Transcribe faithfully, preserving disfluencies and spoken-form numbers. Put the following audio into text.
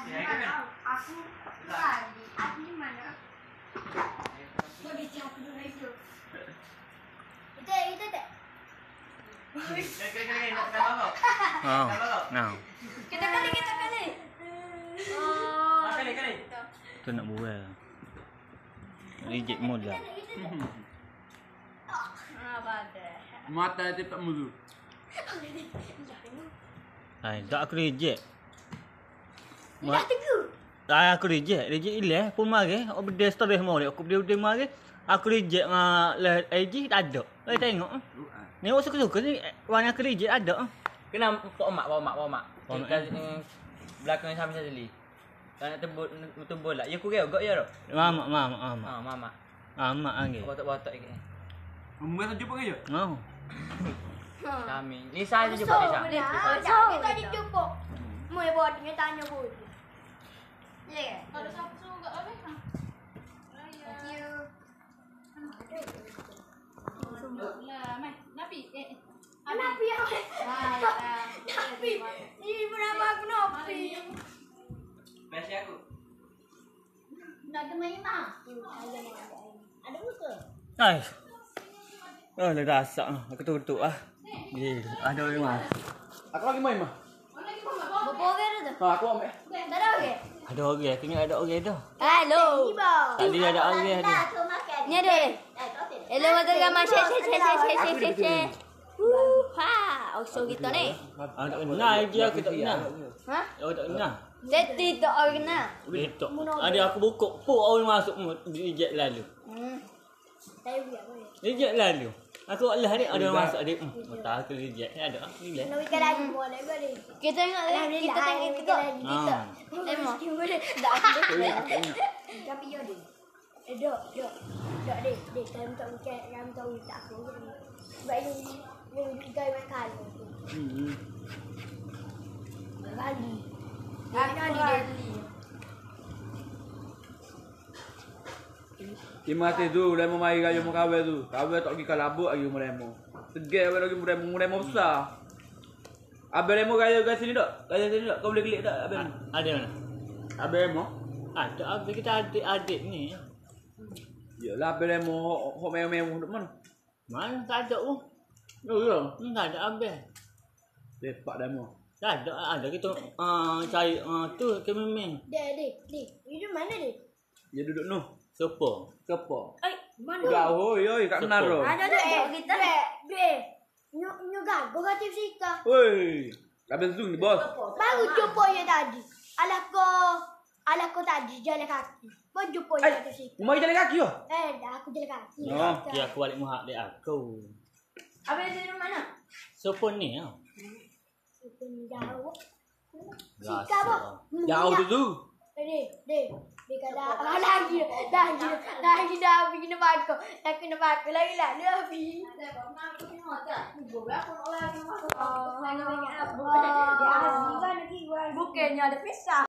Aku tadi, aku di mana? Kau di siapa dulu itu? Itu, itu tak? Oh, nah. Kita kali, kita kali. Oh. Kali, kali. Tu nak bual. Reject mula. Ah, bagus. Mata dia tak mulu. Hai, tak aku reject. Dah tegur. Ah, aku reject. Reject ilah pun mari. Oh, benda story semua dia. Aku benda-benda mari. Aku reject ngah lah I G tak ada. Eh tengok. Ni aku suka-suka ni warna aku reject ada. Kena pak mak, pak mak, pak mak. Pak mak. Kita belakang sampai sekali. Tak nak tebut tebut lah. Ya kurang gak ya ro. Mama, mama, mama. Ha, mama. Mama angge. Botak-botak ikut. Kamu kan jumpa ke? Oh. Kami. Ni saya So, jumpa Nisa. benar. Jangan kita dijumpa. Mau buat dengan tanya pun. Ya. Kalau Sabtu enggak apa ha. Thank you. Lah, mai. Napi. Eh. Napi ya. Napi. Ini berapa aku napi? Besi aku. Nak ke mana? Ada buka? Ai. Oh, dah rasak. Aku tutup ah. Ye, ada orang mas. Aku lagi main mah. Bapak orang tu? Ha, aku ambil. Tak ada orang? Ada orang, aku ingat ada orang dah. Hello. Tadi ada orang ada. Ni ada. Hello, mata gambar cek cek cek cek cek cek cek cek. Uh, ha, osok kita ni. Ah, tak kenal je aku tak kenal. Ha? Aku tak kenal. Jadi tak orang nak. Betul. Ada aku buka, puk orang masuk reject lalu. Hmm. Saya biar boleh. Reject lalu. Aku Allah ni ada orang masuk dia. Hmm, tak aku reject. Ada ah, ni lah. Nak ikan lagi boleh boleh. Kita tengok lagi, kita tengok kita lagi kita. Ah. Tengok. Tak ada. Tapi yo deh. Eh, dok, dok. Dok deh, deh kami tak bukan, kami tak minta aku. Sebab ini ini kita makan. Hmm. Bali. Kami Bali. Imate tu, lemo mai kayu mu kawe tu. Kawe tak pergi kalabuk lagi mu lemo. Tegak apa lagi mu lemo, mu lemo besar. Abang lemo kayu kat sini tak? Kayu sini tak? Kau boleh klik tak abang? Ada mana? Abang lemo? Ada apa kita adik-adik ni. Yalah abang lemo hok meo-meo duk mana? Mana tak ada pun. Oh ya, ni tak ada abang. Lepak demo. Tak ada, ada kita uh, cari uh, tu kemen. Deh, deh, deh. Itu mana deh? Dia duduk noh. Sopo. Kepo. Eh, mana? Jauh, oi, kat Menaro. Ada deh, kita deh. Deh. Nyu nyu gak, gua kata sika. Woi, abang zoom ni bos. Baru jumpa je tadi. Alah ko, alah ko tadi jalan kaki. Baru jumpa je kata sika. Mau jalan kaki yo? Eh, dah aku jalan kaki. Oh, Dia aku balik muhak dia aku. Abang di mana? Sopo ni ah. Jauh. Rasa. Sika apa? jauh tu tu. Deh, deh. Dia kata ah, lagi, lagi, lagi dah pergi nampak aku. Dah kena pakai lagi lah, dia pergi. Oh, hanya ingat apa? Dia asli kan lagi. Bukannya ada pisah.